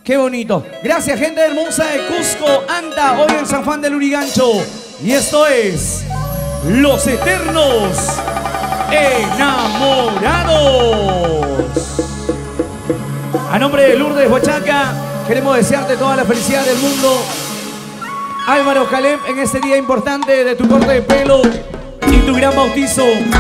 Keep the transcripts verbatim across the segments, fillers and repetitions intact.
Qué bonito. Gracias, gente hermosa de Cusco, Anta, hoy en San Juan del Lurigancho. Y esto es Los Eternos Enamorados. A nombre de Lourdes Huachaca, queremos desearte toda la felicidad del mundo. Álvaro Caleb, en este día importante de tu corte de pelo y tu gran bautizo.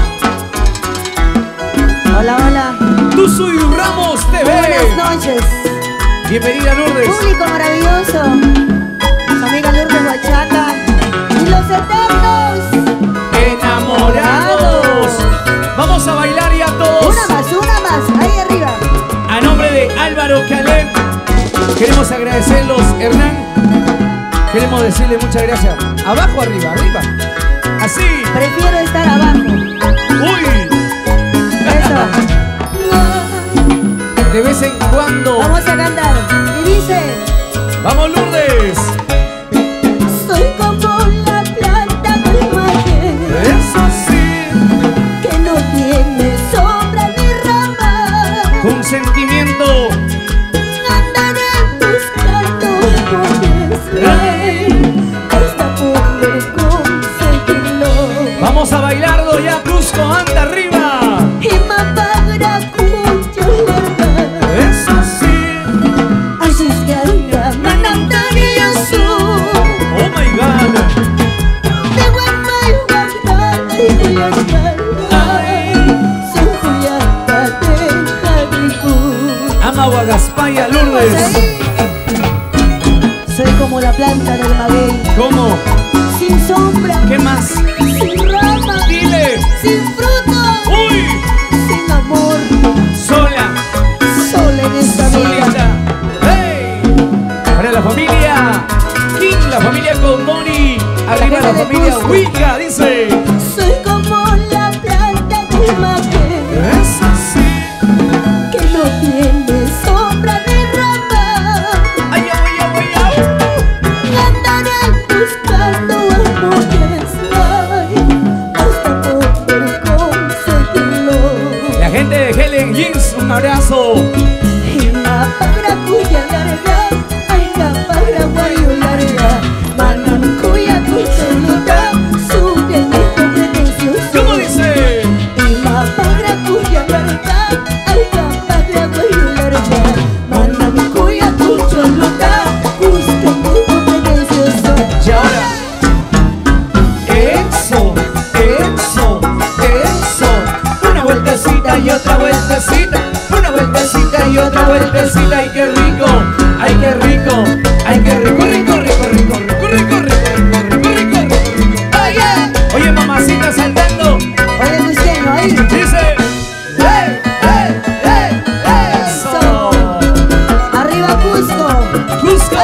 Hola, hola. Tusuy Ramos T V. Buenas noches. Bienvenida, Lourdes. Público maravilloso. Su amiga Lourdes Huachaca. Y los eternos enamorados. Vamos a bailar ya todos. Una más, una más. Ahí arriba. A nombre de Álvaro Caleb, queremos agradecerlos, Hernán. Queremos decirle muchas gracias. Abajo, arriba, arriba. Así. Prefiero estar abajo. Uy. Eso. De vez en cuando. Vamos a cantar. Y dice: Vamos, Lourdes. soy como la planta del maguey, Eso sí. que no tiene sombra ni rama. Con sentimiento. Andaré buscando amores hasta poder conseguirlo. Vamos a bailarlo ya, Cusco, anda arriba. Y mapagra cuyo legal. Eso sí. Así es que anda manantaria su. Oh my God. De Guaymay, Guaymay, y Cuyacán. Ay, soy Cuyacá de Jalisco. Ama Guagaspaya, Lourdes. Soy como la planta del maguey, ¿Cómo? sin sombra, ¿Qué más? sin rama, Dile. sin fruto, Uy. sin amor, Sola. sola en esta vida. Solita. Hey. Para la familia King, la familia Condoni. Arriba la gente de familia Cusco. Wicca, dice. Soy como la planta del maguey, Eso sí. que no tiene sombra ni rama. Ay, ay, ay, ay, ay. Andaré buscando amores, ay, hasta poder conseguirlo. La gente de Helen Jeans, un abrazo. Y mapagra cuya larga, ay, capagra guayo larga, manancuya cuchuluta, sube mi competencioso. ¿Cómo dice? Y mapagra cuya larga, ay, capagra guayo larga, manancuya cuchuluta, busca mi competencioso. Y ahora. Eso, eso, eso. Una vueltecita y otra vueltecita. Una vueltecita y otra vueltecita. Ay, qué rico, ay, qué rico, ay, qué rico, rico, rico, rico, rico, rico, rico, rico, rico, rico, rico. Ay, yeah. Oye, mamacita saltando. Oye, Luciano, ahí. Dice. ¡Hey, hey, hey! ¡Eso! Arriba Cusco. ¡Cusco!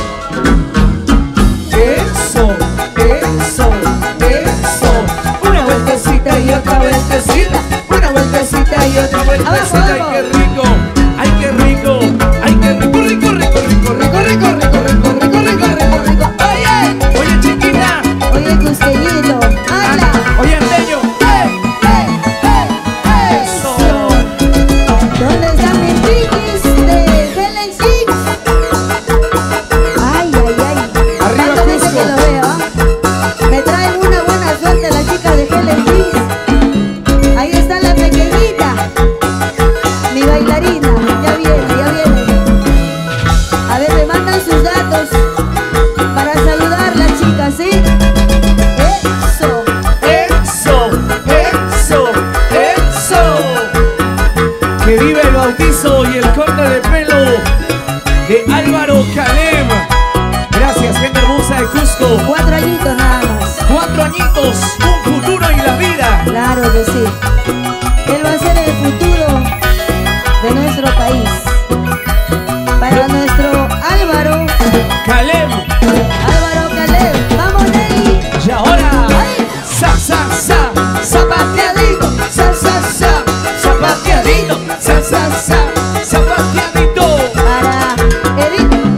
Eso, eso, eso. Una vueltecita y otra vueltecita. Una vueltecita y otra vueltecita. Ay, qué rico, ay, qué rico, ay, qué rico, rico, rico, rico, rico, rico, rico, rico, rico, rico, rico, rico. Oye, oye, chiquita. Oye, Cusqueñito. Anda. Oye, Anteño. ¡Hey, hey, hey! ¡Eso! ¿Dónde están mis piquis de Helen Six? Ay, ay, ay. Arriba, Tantas veces Cusco. que lo veo, ¿ah? Me traen una buena suerte las chicas de Helen Six. Ahí está la pequeñita, mi bailarina. Ya viene, ya viene. A ver, me mandan sus datos para saludar las chicas, ¿sí? Eso. Eso, eso, eso. Que vive el bautizo y el corte de pelo de Álvaro Caleb. Gracias, gente hermosa de Cusco. Cuatro añitos nada más. Cuatro añitos, un futuro y la vida. Claro que sí. Él va a ser el futuro de nuestro país. Para nuestro Álvaro, Caleb. Álvaro Caleb. ¡Vamos, Nelly! Y ahora, ¡Ay! sa, sa, sa, zapateadito, sa, sa, sa, zapateadito, sa, sa, sa, zapateadito. Para Edith.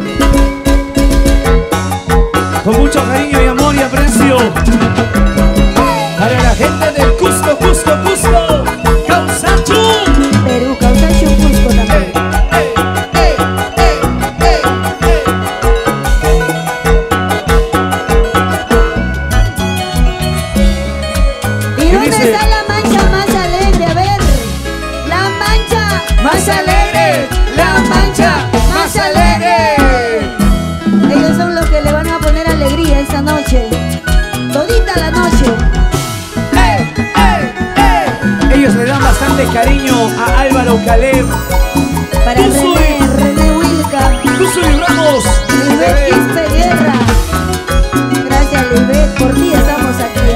de cariño a Álvaro Caleb. Para Tú René, soy- René Wilca. Tuxuri Ramos. Lisbeth Quispe Guerra. Gracias, Lisbeth. Por ti estamos aquí.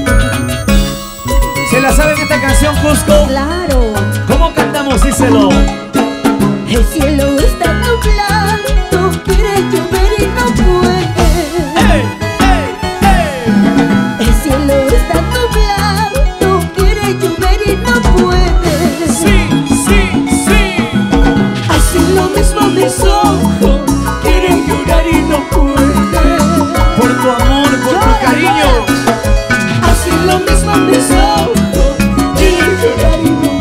¿eh? ¿Se la saben esta canción, Cusco? Claro. ¿Cómo cantamos? Díselo. El cielo está nublado, quiere llover y no puede. ¡Ey! ¡Ey! ¡Ey! El cielo está nublado, quiere llover y no puede. Sí, sí, sí. Así lo mismo mis ojos, quieren llorar y no pueden. Por tu amor, por tu Llora, cariño. llora. Así lo mismo mis ojos, quieren llorar y no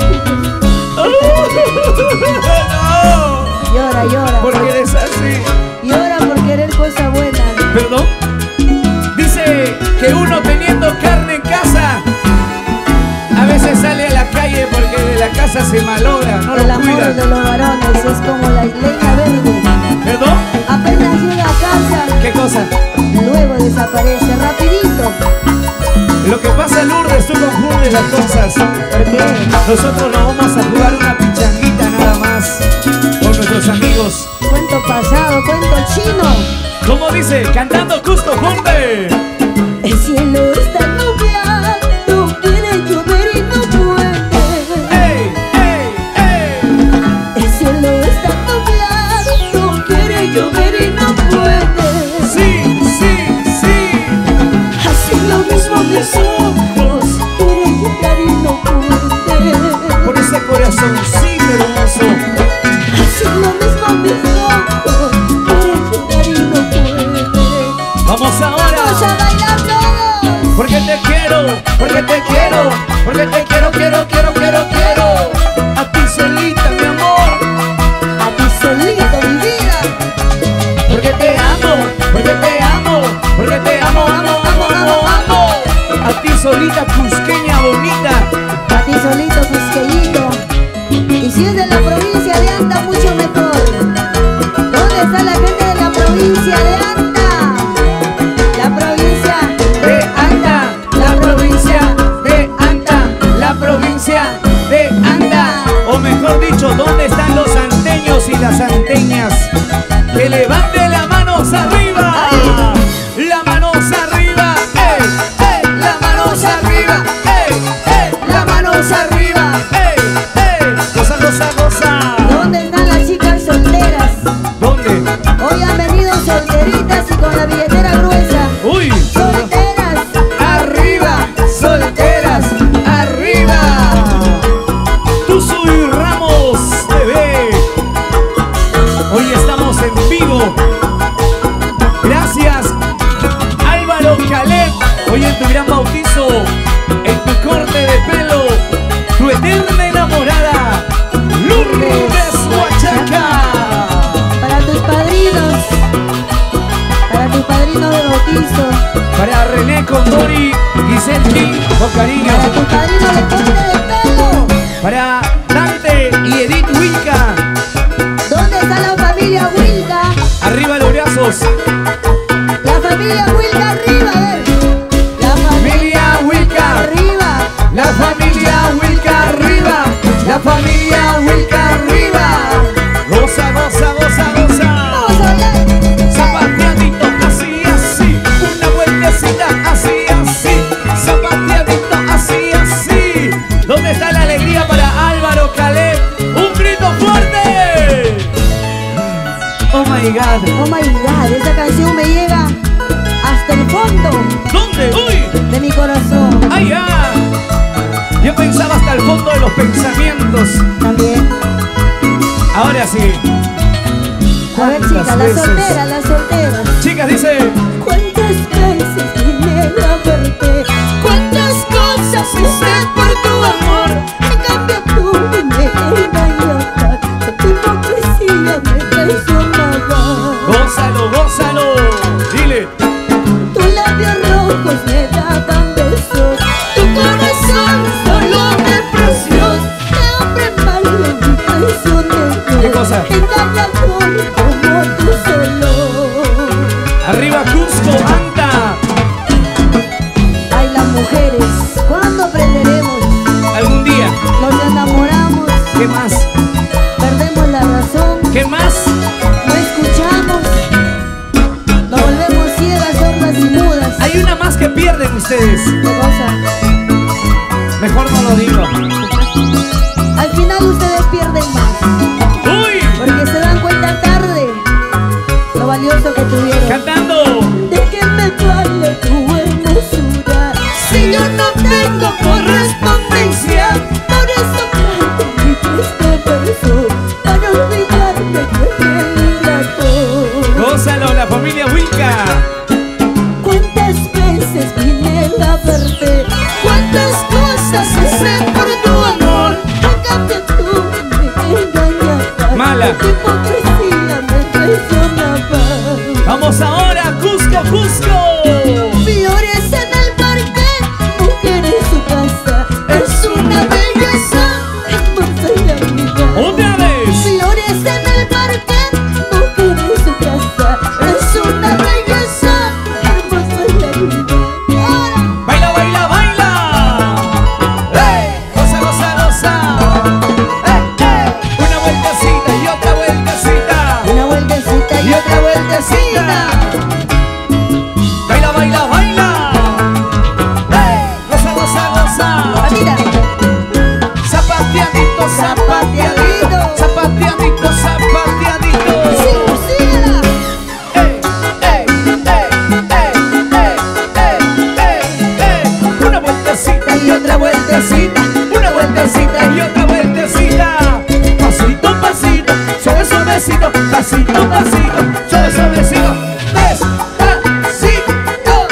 pueden. No. Llora, llora. Porque eres así. Llora por querer cosas buenas. ¿Perdón? Dice que uno teniendo carne en casa a veces sale a la calle porque de la casa se malogra, no El lo amor cuidan. de los varones es como la leña verde. ¿Perdón? Apenas llega a casa, ¿Qué cosa? luego desaparece rapidito. Lo que pasa, Lourdes, tú confundes las cosas. ¿Por qué? Nosotros nos vamos a jugar una pichanguita nada más con nuestros amigos. Cuento pasado, cuento chino. ¿Cómo dice? Cantando Cusco Junte. El cielo está nublado, quiere llover y no puede. ¡Ey! ¡Ey! ¡Ey! El cielo está nublado, quiere llover y no puede. Sí, sí, sí. Así lo mismo mis ojos, quiere llorar y no puede. Por ese corazoncito hermoso. Así lo mismo mis ojos, quiere llorar y no puede. Vamos ahora. Vamos a bailar todos. Porque te quiero, porque te quiero, porque te quiero, quiero, quiero, quiero, quiero. A ti solita, mi amor. A ti solito, mi vida. Porque te amo, porque te amo, porque te amo, amo, amo, amo, amo. A ti solita, cusqueña bonita. A ti solito, Cusqueñito. Y si es de la provincia de Anta, mucho mejor. ¿Dónde está la gente de la provincia de Anta? La provincia De Anta, la provincia de Anta, la provincia de Anta. O mejor dicho, ¿dónde están los anteños y las anteñas? Que levante las manos arriba. La manos arriba. ¡Ey! ¡Ey! La manos arriba. ¡Ey! ¡Ey! La manos arriba. ¡Ey! ¡Ey! Goza, goza, goza. ¿Dónde están las chicas solteras? ¿Dónde? Hoy han venido solteritas y con la billetera gruesa. ¡Uy! Solteras. Arriba, solteras, arriba. Tuxuri Ramos T V. Hoy estamos en vivo. Gracias, Álvaro Caleb. Hoy en tu gran bautizo, en tu corte de pelo, tu eterna enamorada, Lourdes Huachaca. Para tus padrinos. Para tus padrinos de bautizo. Para René Condori, Giselle King, con cariño. Para tus padrinos de corte de pelo. Para Dante y Edith Wilca. ¿Dónde está la familia Wilca? Arriba los brazos. La familia Wilca arriba, a ver. La Familia Wilca. arriba. La familia Wilca arriba. La familia Wilca arriba. Goza, goza, goza, goza. Vamos a hablar. Zapateadito, así, así. Una vueltecita, así, así. Zapateadito, así, así. ¿Dónde está la alegría para Álvaro Caleb? ¡Un grito fuerte! Oh my God. Oh my God, esa canción me llega hasta el fondo ¿Dónde? ¡Uy! de mi corazón. ¡Ay, ya! Yo pensaba hasta el fondo de los pensamientos. También. Ahora sí. A ver, ¿Cuántas chicas, las veces? solteras, las solteras. Chicas, dice. ¿Cuántas veces vine a verte? ¿Cuántas cosas hice por tu amor? En cambio tú me engañabas. De tu hipocresía me traicionabas. Gózalo, gózalo. Dile. Tus labios rojos me daban besos. Tu corazón solo de precios. De hombre malo y traicionero. ¿Qué cosa? Engañador como tú solo. Arriba Cusco, Anta. ustedes. ¿Qué cosa? Mejor no lo digo. Al final ustedes pierden más. ¡Uy! Porque se dan cuenta tarde lo valioso que tuvieron. Cantando. ¿De qué me vale tu hermosura si yo no tengo correspondencia? Por eso canto mi triste verso para olvidarme que bien ingrato. Gózalo, la familia Wilca. ¿Cuántas veces vine a verte? ¿Cuántas cosas hice por tu amor? A cambio tú me engañabas. Mala. Tu hipocresía me traicionaba. Vamos ahora, Cusco, Cusco. Flores en el parque, mujer en su casa. Es una belleza hermosa y arriba. Otra vez. Flores en el parque, mujer en su casa. Es una belleza hermosa y arriba. Baila, baila, baila. ¡Hey! Goza, goza, goza. ¡Hey, hey! Una vueltecita y otra vueltecita. Una vueltecita Y otra vueltecita. Baila, baila, baila. ¡Hey! Goza, goza, goza. Mira, Zapateadito, zapateadito. Zapateadito, zapateadito. sí, síguela. ¡Ey, ey, ey, ey, ey, ey, ey! Una vueltecita y otra vueltecita. Una vueltecita y otra vueltecita. Pasito, pasito, suave, suavecito. Pasito, pasito, suave, suavecito. Despacito,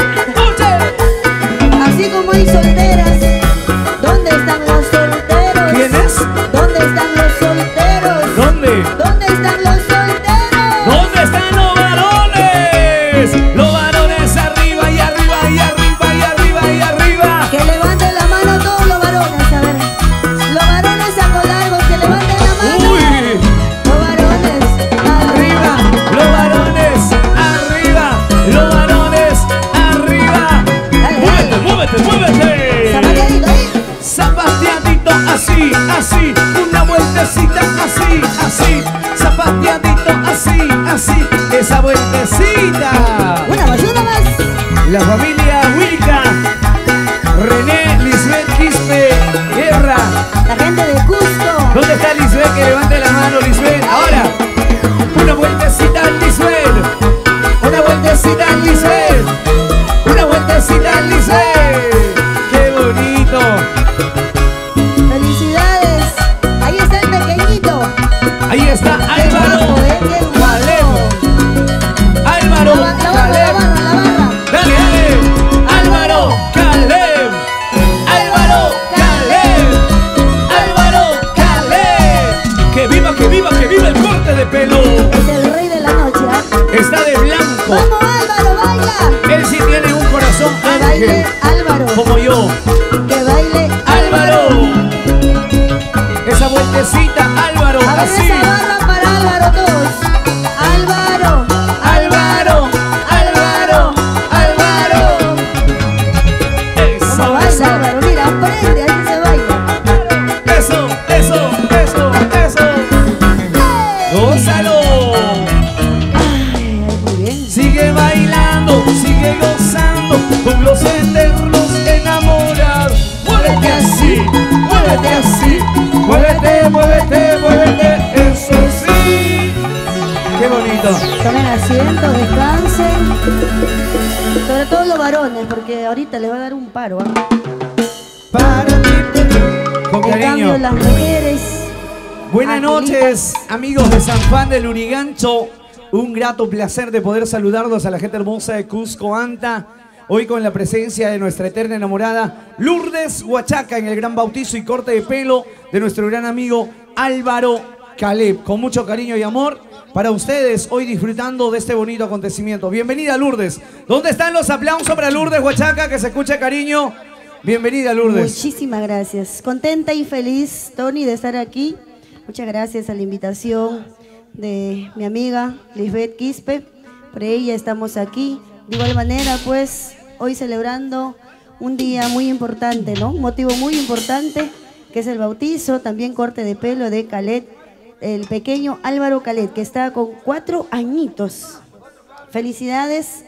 oye. Así como hay solteras, ¿dónde están los solteros? ¿Quiénes? ¿Dónde están los solteros? ¿Dónde? ¿Dónde están los solteros? ¿Dónde están los varones? Los varones arriba y arriba y arriba y arriba y arriba. Que levanten la mano todos los varones, a ver. Los varones a largos, que levanten la mano. ¡Uy! Los varones Arriba, los varones, arriba, los varones, arriba. Dale, dale. Muévete, muévete, muévete. Zapateadito, ahí. Zapateadito, así, así. Una vueltecita, así, así. Zapateadito, así, así. Esa vueltecita. Una más, una más. La familia Wilca, René, Lisbeth, Quispe, Guerra. La gente de Cusco. ¿Dónde está Lisbeth? Que levante la mano, Lisbeth. Ahora, una vueltecita, Lisbeth. Una vueltecita, Lisbeth. Una vueltecita, Lisbeth. ¡Qué bonito! Felicidades. Ahí está el pequeñito. Ahí está Qué guapo, Álvaro. eh, qué guapo. Caleb. Álvaro. La, ba- la barra, la Caleb. barra, la barra. Dale, dale. Álvaro. Caleb. Álvaro. Caleb. Álvaro. Caleb. Que viva, que viva, que viva el corte de pelo. Es el rey de la noche, ¿ah? Está de blanco. ¡Vamos, Álvaro, baila! Él sí tiene un corazón Que baile ángel, Álvaro. como yo. Que baile Álvaro. Esa vueltecita, Álvaro, A ver así. esa barra para Álvaro todos. Álvaro. Álvaro, Álvaro, Álvaro. ¿Cómo Eso, baila eso, Álvaro? Mira, aprende, así se baila. eso, eso, eso, eso. Gózalo. Ay, muy bien. Sigue bailando, sigue gozando con los eternos enamorados. Muévete así, muévete así, muévete, muévete, muévete, eso sí. Qué bonito. Tomen asiento, descansen. Sobre todo los varones, porque ahorita les va a dar un paro. ¿ah? Para ti, con En cambio, cariño. las mujeres. Buenas angelitas. noches, amigos de San Juan del Lurigancho. Un grato placer de poder saludarlos a la gente hermosa de Cusco Anta. Hoy con la presencia de nuestra eterna enamorada Lourdes Huachaca en el gran bautizo y corte de pelo de nuestro gran amigo Álvaro Caleb. Con mucho cariño y amor para ustedes hoy disfrutando de este bonito acontecimiento. Bienvenida, Lourdes. ¿Dónde están los aplausos para Lourdes Huachaca? Que se escuche cariño. Bienvenida, Lourdes. Muchísimas gracias. Contenta y feliz, Tony, de estar aquí. Muchas gracias a la invitación de mi amiga Lisbeth Quispe. Por ella estamos aquí. De igual manera, pues, hoy celebrando un día muy importante, ¿no? Un motivo muy importante, que es el bautizo, también corte de pelo de Caleb, el pequeño Álvaro Caleb, que está con cuatro añitos. Felicidades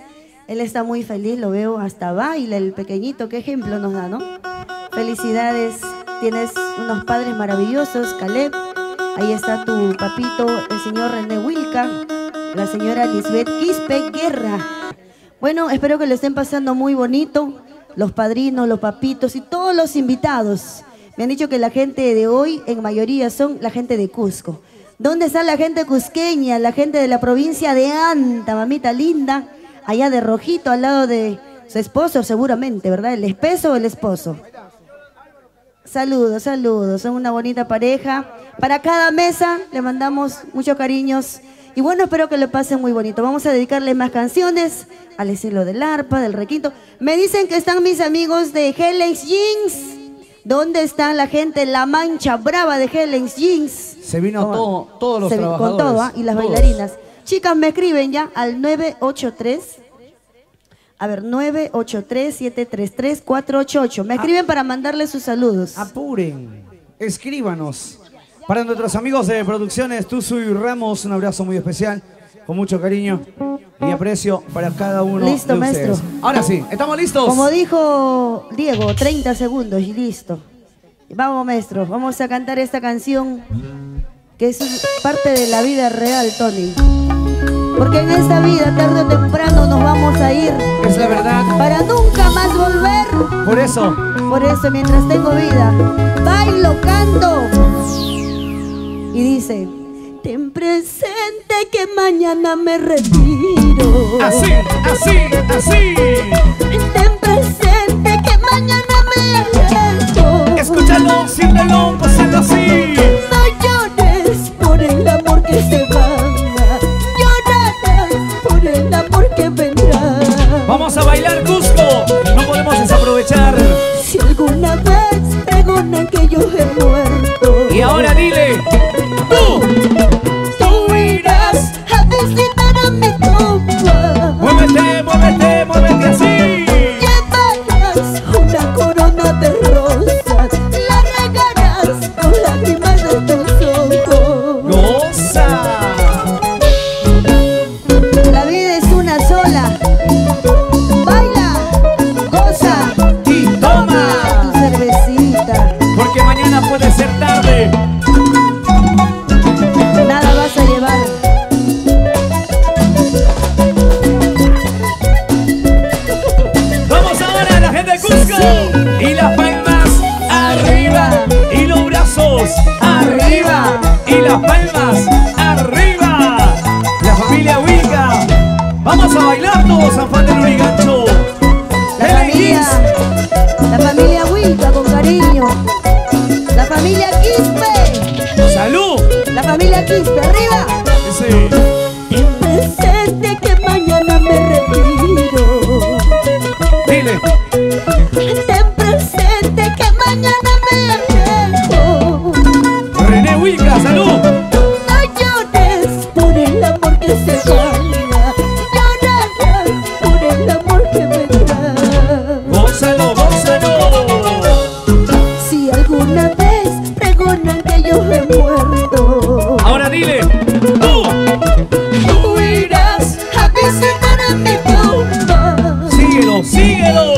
Él está muy feliz, lo veo, hasta baila el pequeñito. Qué ejemplo nos da, ¿no? Felicidades, tienes unos padres maravillosos, Caleb. Ahí está tu papito, el señor René Wilca, la señora Lisbeth Quispe Guerra. Bueno, espero que lo estén pasando muy bonito, los padrinos, los papitos y todos los invitados. Me han dicho que la gente de hoy, en mayoría, son la gente de Cusco. ¿Dónde está la gente cusqueña, la gente de la provincia de Anta, mamita linda? Allá de rojito, al lado de su esposo, seguramente, ¿verdad? ¿El espeso o el esposo? Saludos, saludos. Son una bonita pareja. Para cada mesa le mandamos muchos cariños. Y bueno, espero que lo pasen muy bonito. Vamos a dedicarle más canciones al estilo del arpa, del requinto. Me dicen que están mis amigos de Helens Jeans. ¿Dónde están la gente? La mancha brava de Helens Jeans. Se vino todo, todos los Se, trabajadores. Con todo, ¿eh? Y las todos. bailarinas. Chicas, me escriben ya al nueve ocho tres. A ver, nueve ocho tres, siete tres tres, cuatro ocho ocho. Me escriben para mandarles sus saludos. Apuren, escríbanos. Para nuestros amigos de Producciones Tuzu y Ramos, un abrazo muy especial, con mucho cariño y aprecio para cada uno Listo, de ustedes. maestro. Ahora sí, ¿estamos listos? Como dijo Diego, treinta segundos y listo. Vamos, maestro, vamos a cantar esta canción que es parte de la vida real, Tony. Porque en esta vida, tarde o temprano, nos vamos a ir. Es la verdad. Para nunca más volver. Por eso. Por eso, mientras tengo vida, bailo, canto. Y dice, ten presente que mañana me retiro. Así, así, así. Ten presente que mañana me alejo. Escúchalo, siéntelo, pasando así. No llores por el amor que se va. Por el amor que vendrá. Vamos a bailar Cusco, no podemos desaprovechar. Si alguna vez pregonan que yo he muerto, Y ahora dile, tú, tú irás a visitar a mi tumba. muévete, muévete, muévete así. Llevarás una corona de rosas, la regarás con lágrimas de tus ojos. Goza. La vida es una sola. Baila, goza Y toma, tu cervecita. porque mañana puede ser tarde. Nada vas a llevar. Vamos ahora, la gente de Cusco. Y las palmas arriba. Y los brazos arriba. Y las palmas arriba. La familia Wilca. Vamos a bailar todos, San Juan del Lurigancho. La familia, la familia Wilca con cariño. La familia Quispe. ¡Salud! La familia Quispe, arriba. Sí. Ten presente que mañana me retiro. Dile. Ten presente que mañana me alejo. René Wilca, salud. No llores por el amor que se va. Llorarás por el amor que vendrá. Gózalo, gózalo. Si alguna vez pregonan que yo he muerto, Ahora dile. Tú. tú irás a visitar a mi tumba. Síguelo, síguelo.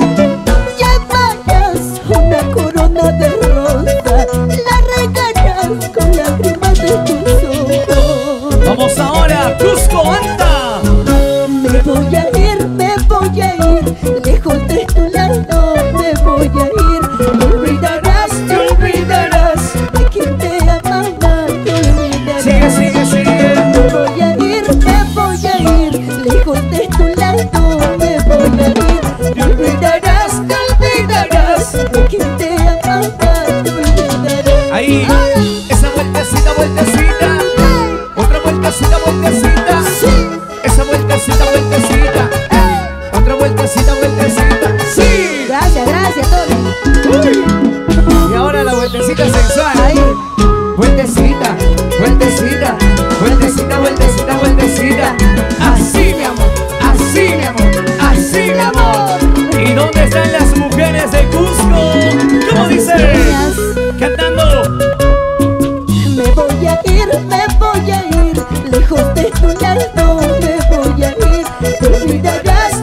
Llevarás una corona de rosas, la regarás con lágrimas de tus ojos. Vamos ahora, Cusco, anda. Me voy a ir, me voy a ir, lejos de tu lado me voy a ir. Te olvidarás, te olvidarás de quien te amaba, te olvidarás. Sigue, sigue, sigue. Me voy a ir, me voy a ir, lejos de tu lado me voy a ir. Te olvidarás, te olvidarás de quien te amaba, te olvidarás. Ahí, Ahora, esa vueltecita, vueltecita. Otra vueltecita, vueltecita. Esa vueltecita, vueltecita. Otra vueltecita, vueltecita. Sí. gracias, gracias, Tony. Uy. Y ahora la vueltecita sensual. Ahí. Vueltecita, vueltecita, vueltecita, vueltecita, vueltecita. Así, mi amor, así, mi amor, así, mi amor. ¿Y dónde están las mujeres de Cusco? ¿Cómo dice? Niñas. Cantando. Me voy a ir, me voy a ir, lejos de tu lado me voy a ir. Te olvidarás,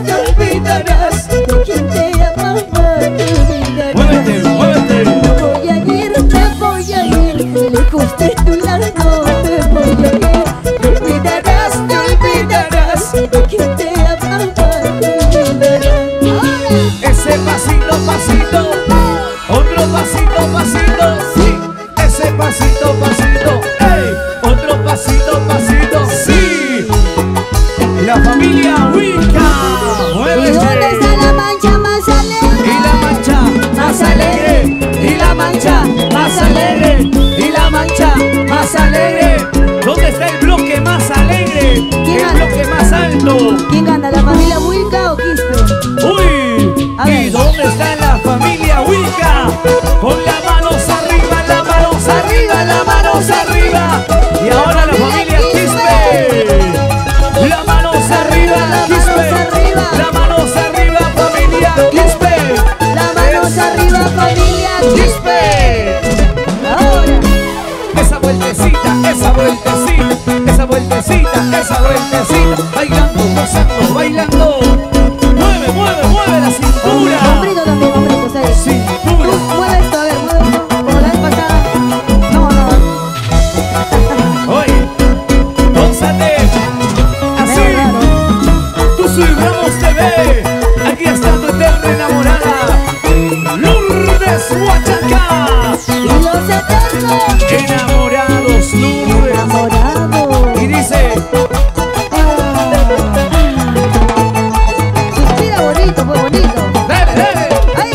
que te amaba. Ese pasito, pasito, otro pasito, pasito, sí. Ese pasito, pasito, ey, otro pasito, pasito, sí. La familia Wicca, ¿Y dónde está la mancha más alegre? Y la mancha más alegre, y la mancha más alegre, y la mancha más alegre. ¿Dónde está el bloque más alegre? El bloque más alto. ¿Quién gana, la familia Wicca o Quispe? Uy, A ¿y ver. dónde está la familia Wicca? Con las manos arriba, las manos arriba, las manos arriba. Y ahora la familia Quispe. Las manos arriba, Quispe. Las manos arriba, familia Quispe. Las manos arriba, familia Quispe. Ahora. Esa vueltecita, esa vueltecita, esa vueltecita, esa vueltecita. Bailando, gozando, bailando. Mueve, mueve, mueve la cintura. Hombrito también, hombrito, ¿sabes? Cintura. Mueve esto, a ver, mueve esto. Como la vez pasada. No, no. Oye, gózate. Así. Tú soy Ramos T V. Aquí está tu eterna enamorada, Lourdes Huachaca. Y los eternos Enamorados, Lourdes. enamorados. Y dice, Suspira bonito, muy bonito. dale, dale. ¡Ay!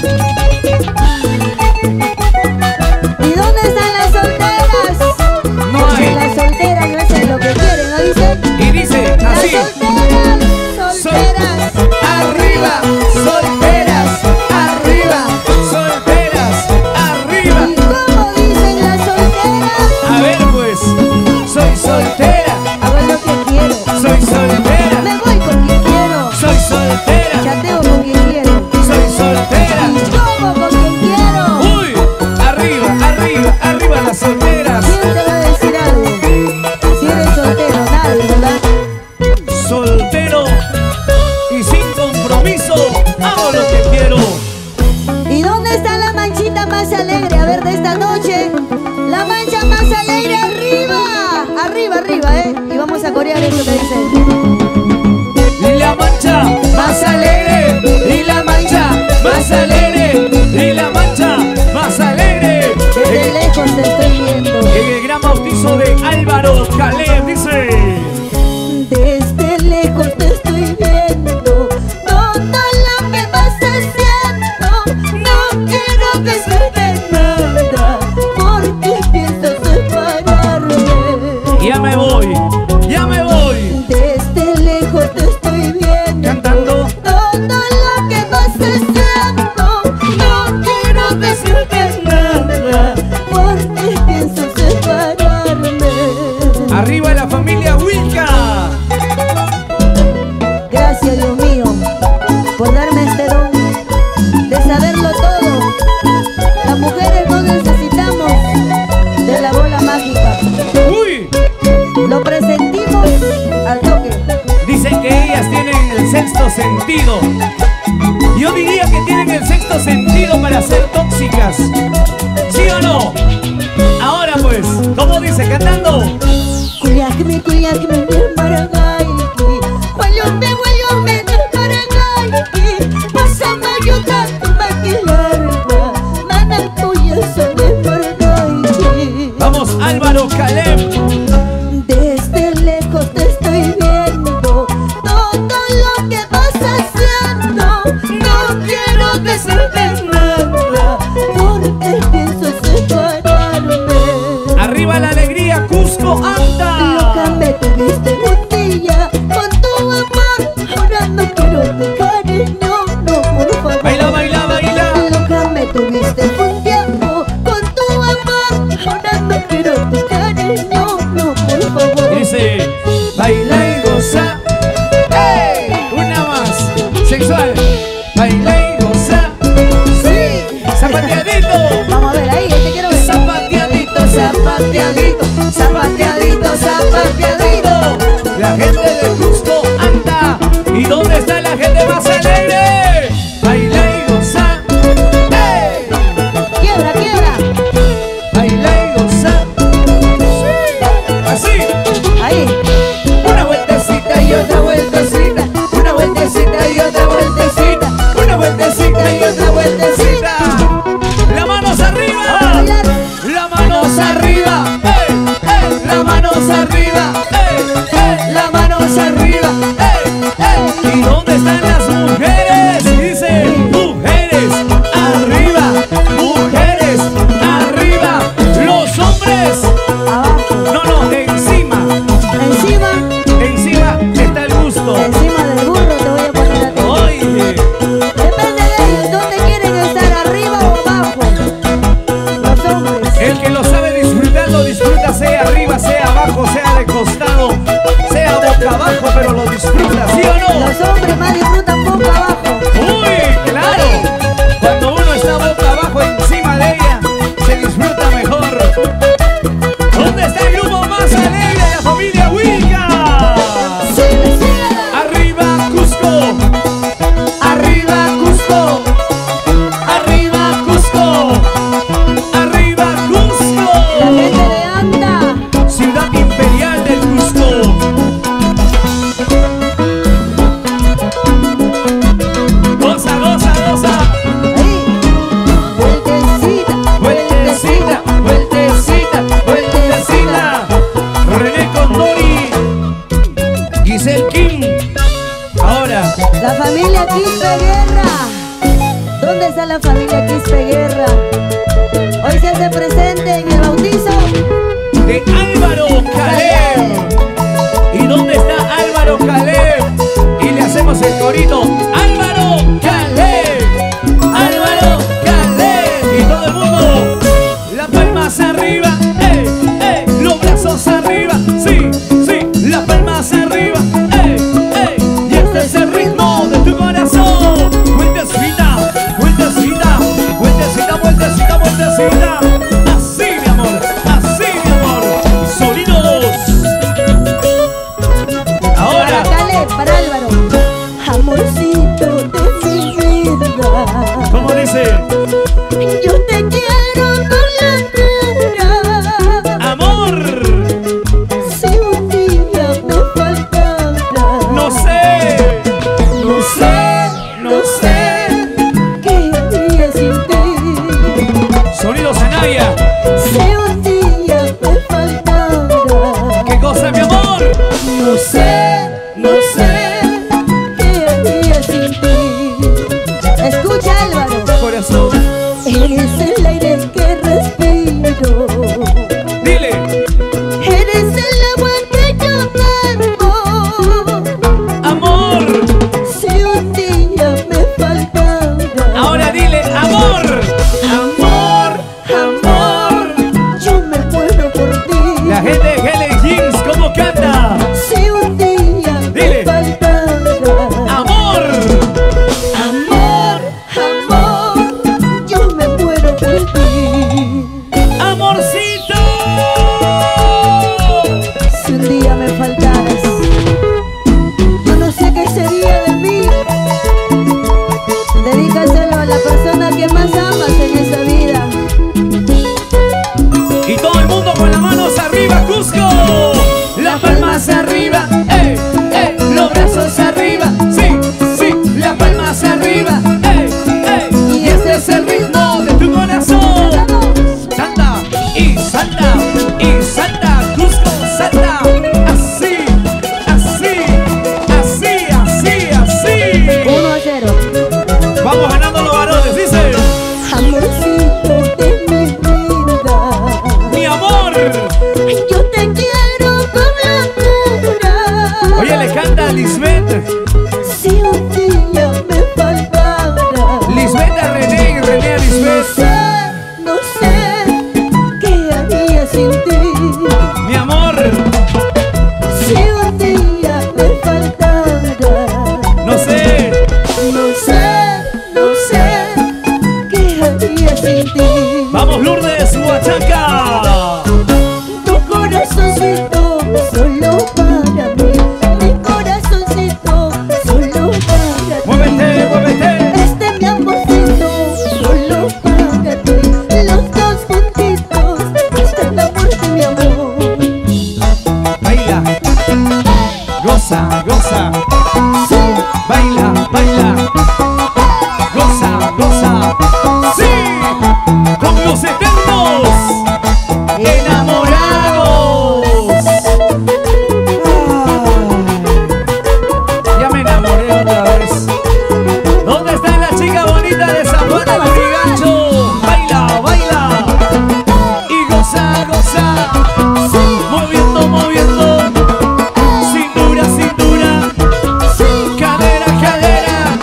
¿Y dónde están las solteras? No hay. Las solteras no hacen lo que quieren, ¿no dice? Y dice Las así. solteras, solteras. Arriba, solteras, arriba, solteras, arriba. ¿Y cómo dicen las solteras? A ver pues, soy soltera, Hago lo que quiero. soy soltera, Me voy con quien quiero. soy soltera, Chateo con quien quiero. soy soltera. Y como con quien quiero. Uy, arriba, arriba, arriba las solteras. ¿Quién te va a decir algo? Si eres soltero, nadie, ¿verdad? Soltero y sin compromiso, hago lo que quiero. ¿Y dónde está la manchita más alegre? A ver, de esta noche. La mancha más alegre arriba. Arriba, arriba, ¿eh? Y vamos a corear eso que dice. Y la mancha más alegre, y la mancha más alegre, y la mancha más alegre. Desde lejos te estoy viendo. En el gran bautizo de Álvaro Caleb dice: Desde lejos te estoy viendo. Todo lo que vas haciendo. No quiero decirte nada. Porque pienso separarme. ya me voy, ya me voy. Desde lejos te estoy viendo. Cantando. Todo lo que vas haciendo. No quiero decirte nada. Porque pienso separarme. Arriba la familia Wicca. Gracias, Dios mío, por darme este don de saberlo todo. Las mujeres no necesitamos de la bola mágica. Uy, Lo presentimos al toque. dicen que ellas tienen el sexto sentido. Yo diría que tienen el sexto sentido para ser tóxicas. ¿Sí o no? Ahora pues, ¿cómo dice? Cantando. Culiacme, culiacme, mi maragaiki. Guayombe, guayombe, mi maragaiki. Masama yuta, tu maquilarga. Mana tuya, son de maragaiki. Vamos, Álvaro Caleb. Desde lejos te estoy viendo. Todo lo que vas haciendo. No quiero decirte nada. Porque pienso separarme. Arriba la alegría, Cusco anda. Loca me tuviste un día con tu amor. Ahora no quiero tu cariño. No, por favor. Baila, baila, baila. Loca me tuviste un tiempo con tu amor. Ahora no quiero tu cariño. No, por favor. Dice, baila y goza. ¡Ey! Una más, sexual. Baila y goza. Sí, zapateadito. Vamos a ver ahí, te quiero ver. Zapateadito, zapateadito, zapateadito, zapateadito. La gente de Cusco anda. ¿Y dónde está la gente más alegre? Baila y goza. ¡Ey! Quiebra, quiebra. Baila y goza. Sí. Así. Ahí. Una vueltecita y otra vuelta. boca abajo, pero lo disfruta, ¿sí o no? Los hombres más disfrutan boca abajo. Uy, claro. Cuando uno está boca abajo encima de ella, se disfruta mejor. ¿Dónde está el grupo más alegre de la familia Wilka? Arriba Cusco, arriba Cusco, arriba Cusco, arriba Cusco. La gente de Anda, Ciudad imperial del Cusco. Goza, goza, goza. ahí, vueltecita, Vueltecita, vueltecita, vueltecita. René Condori, Giselle King. Ahora, la familia Quispe Guerra. ¿Dónde está la familia Quispe Guerra? Hoy se hace presente en el bautizo de Álvaro Caleb. ¿Y dónde está Álvaro Caleb? Y le hacemos el corito. Álvaro Caleb, Álvaro Caleb. Y todo el mundo, las palmas arriba, eh, eh, los brazos arriba, sí, sí, las palmas arriba, eh, eh. Y este es el ritmo de tu corazón. Vueltecita, vueltecita, vueltecita, vueltecita, vueltecita. Así, mi amor, así, mi amor. Sonidos. para Ahora, Caleb, para Álvaro. Amorcito de mi vida, ¿cómo dice? yo te quiero con la Amor, si un día me faltara, no sé, no sé, no sé. ¿qué haría sin ti? Sonidos Anaya. Si un día me faltara, ¿Qué cosa, mi amor? no sé, no sé, ¿qué haría sin ti? Escucha, Álvaro, Corazón, eres el aire que respiro, dile. eres el agua que yo bebo. Amor, Si un día me faltara, ahora dile amor. Amor, amor. yo me muero por ti. La gente de Helen Jeans, ¿cómo canta? Si un día Dile. me faltara, Amor, amor, amor, yo me muero por ti. amorcito. Si un día me faltaras, yo no sé qué sería de mí. Dedícaselo a la persona que más amas en esa vida. Y todo el mundo con las manos arriba, Cusco. Las palmas arriba, eh, eh, los brazos arriba, sí, sí, las palmas arriba, eh, eh. Y este es el ritmo de tu corazón. Salta y salta y salta, Cusco, salta. Así, así, así, así, así. uno a cero. Vamos ganando los varones, dice. Amorcito de mi vida, Mi amor. yo te quiero con locura. Oye, le canta a Lisbeth. Si un día me faltara, Lisbeth a René y René a no Lisbeth. sé, no sé, ¿qué haría sin ti? Mi amor, Si un día me faltara, no sé. no sé, no sé, ¿qué haría sin ti? Vamos, Lourdes, Huachaca. Tu corazoncito solo para mí, mi corazoncito solo para ti. Muévete, muévete. Este mi amorcito solo para ti, los dos juntitos, hasta la muerte, mi amor. Baila, goza, goza. Sí, Baila, baila. Goza, goza. Sí, con los eternos enamorados. Ah, ya me enamoré otra vez. ¿Dónde está la chica bonita de San Juan de Lurigancho? Baila, baila. Y goza, goza. Moviendo, moviendo. Cintura, cintura. Cadera, cadera.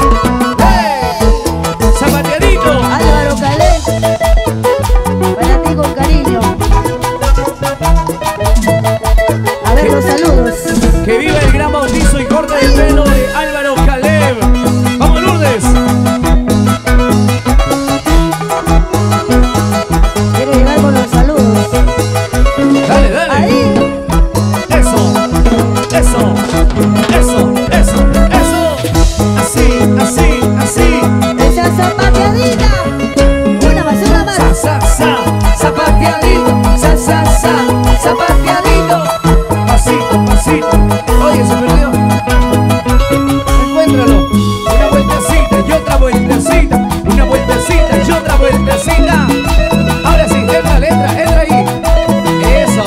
¡Hey! Zapateadito. Álvaro Caleb, para ti con cariño. gran bautizo y corte de pelo de Álvaro Caleb. ¡Vamos, Lourdes! Quiero llegar con los saludos. Dale, dale. Ahí. Eso, eso, eso, eso, eso. Así, así, así. Esa zapateadita. Una más, una más. Sa, sa, sa, zapateadito. Sa, sa, sa, zapateadito. Pasito, pasito. Oye, se perdió. Encuéntralo. Una vueltecita y otra vueltecita. Una vueltecita y otra vueltecita. Ahora sí, entra, entra, entra ahí. Eso.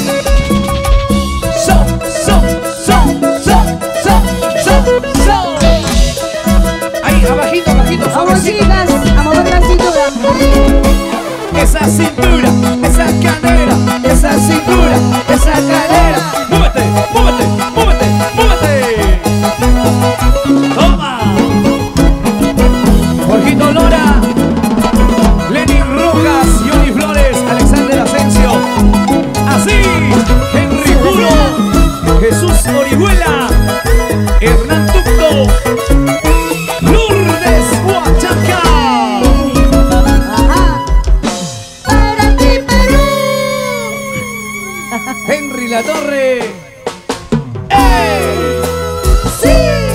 So, so, so, so, so, so, so. Ahí, abajito, abajito, Vamos, suavecito. chicas, a mover la cintura. Esa cintura, esa cadera, esa cintura, esa cadera. ¡Múvete, múvete, múvete, múvete! ¡Toma! Jorgito Lora, Lenin Rojas, Johnny Flores, Alexander Asensio. Así, Henry Puro, Jesús Orihuela, Hernán Tucto, Lourdes Huachaca. Ajá. Para ti, Perú. Henry La Torre. ¡Ey! Sí.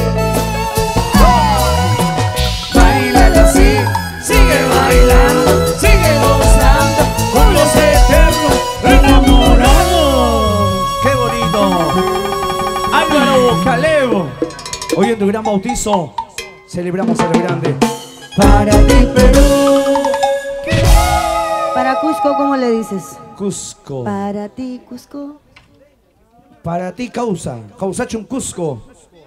Bailando así, sigue bailando, sigue gozando con los eternos enamorados. ¡Qué bonito! Álvaro Caleb, hoy en tu gran bautizo celebramos a lo grande. Para ti, Perú. ¿Qué? Para Cusco, ¿cómo le dices? Cusco. Para ti, Cusco. Para ti, causa. Causachun Cusco.